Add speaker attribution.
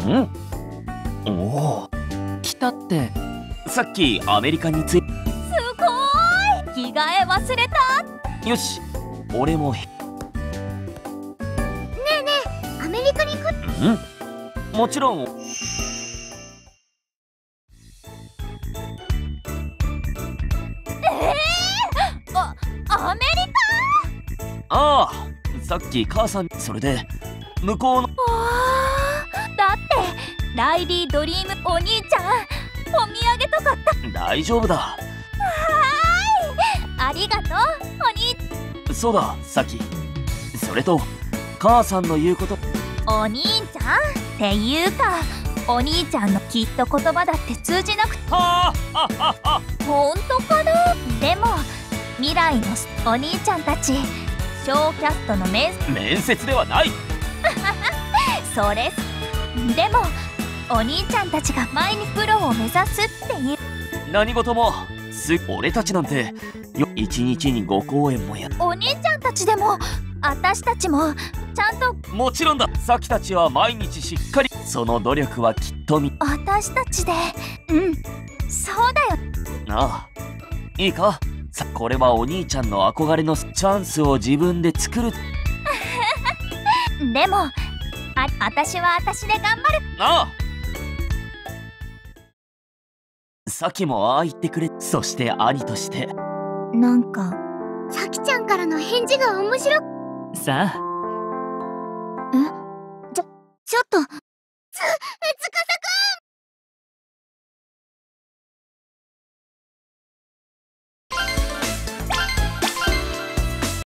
Speaker 1: おお、
Speaker 2: 来たって。
Speaker 1: さっきアメリカに着い。
Speaker 3: すごーい、着替え忘れた。
Speaker 1: よし、俺も。
Speaker 4: ねえねえ、アメリカに行く。
Speaker 1: もちろん。
Speaker 3: アメリ
Speaker 1: ああ、さっき母さん。それで向こうの。
Speaker 3: カ。だってライリードリームお兄ちゃん、お土産とか
Speaker 1: 大丈夫だ。
Speaker 3: ありがとうお兄。
Speaker 1: そうだ、さっき。それと母さんの言うこと。
Speaker 3: お兄ちゃんっていうか、お兄ちゃんのきっと言葉だって通じなくて。
Speaker 1: はあ、
Speaker 3: ほんとかな。でも未来のお兄ちゃんたち、ショーキャストの面
Speaker 1: 接ではない。
Speaker 3: それでもお兄ちゃんたちが前にプロを目指すっていう。
Speaker 1: 何事も俺たちなんて1日に5公演もや。
Speaker 3: お兄ちゃんたちでも私たちもちゃんと。
Speaker 1: もちろんだ。さきたちは毎日しっかり。その努力はきっと
Speaker 3: 私たちで。そうだよ。
Speaker 1: ああ、いいか。これはお兄ちゃんの憧れのチャンスを自分で作る。
Speaker 3: でも私は私で頑張る。
Speaker 1: ああ、さきもああ言ってくれ。そして兄として。
Speaker 3: なんか
Speaker 4: さきちゃんからの返事が面白く。
Speaker 2: さあ、
Speaker 4: ちょっと